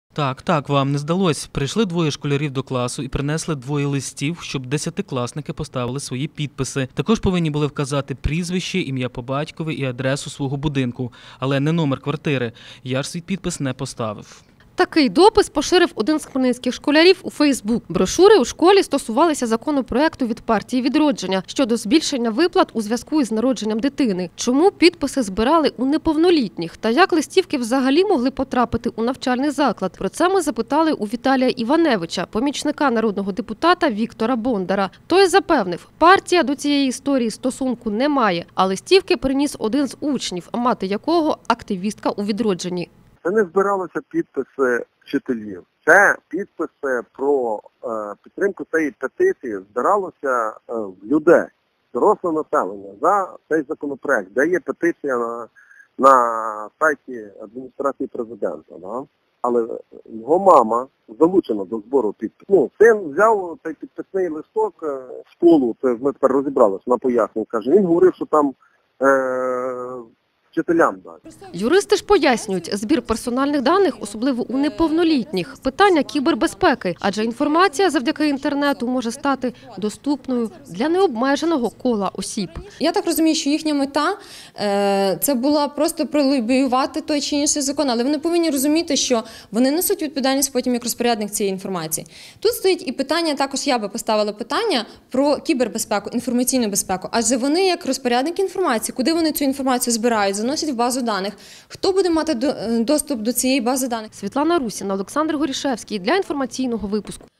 Так, вам не здалось. Прийшли двоє школярів до класу і принесли двоє листів, щоб 10-класники поставили свої підписи. Також повинні були вказати прізвище, ім'я по батькові і адресу свого будинку, але не номер квартири. Я ж свій підпис не поставив. Такий допис поширив один з хмельницьких школярів у Фейсбук. Брошури у школі стосувалися законопроекту від партії «Відродження» щодо збільшення виплат у зв'язку із народженням дитини. Чому підписи збирали у неповнолітніх? Та як листівки взагалі могли потрапити у навчальний заклад? Про це ми запитали у Віталія Іваневича, помічника народного депутата Віктора Бондара. Той запевнив, партія до цієї історії стосунку не має, а листівки приніс один з учнів, мати якого – активістка у «Відродженні». Це не збиралися підписи вчителів. Це підписи про підтримку цієї петиції збиралося в людей, доросле населення за цей законопроект, де є петиція на сайті адміністрації президента. Да? Але його мама залучена до збору підписів. Син взяв цей підписний листок в школу, це ми тепер розібралися, на пояснення, каже, він говорив, що там вчителям дати. Юристи ж пояснюють, збір персональних даних, особливо у неповнолітніх, питання кібербезпеки, адже інформація завдяки інтернету може стати доступною для необмеженого кола осіб. Я так розумію, що їхня мета – це була просто пролобіювати той чи інший закон, але вони повинні розуміти, що вони несуть відповідальність потім як розпорядник цієї інформації. Тут стоїть і питання, також я би поставила питання про кібербезпеку, інформаційну безпеку, адже вони як розпорядник інформації, куди вони цю інформацію збирають, заносять в базу даних. Хто буде мати доступ до цієї бази даних? Світлана Русіна, Олександр Горішевський для інформаційного випуску.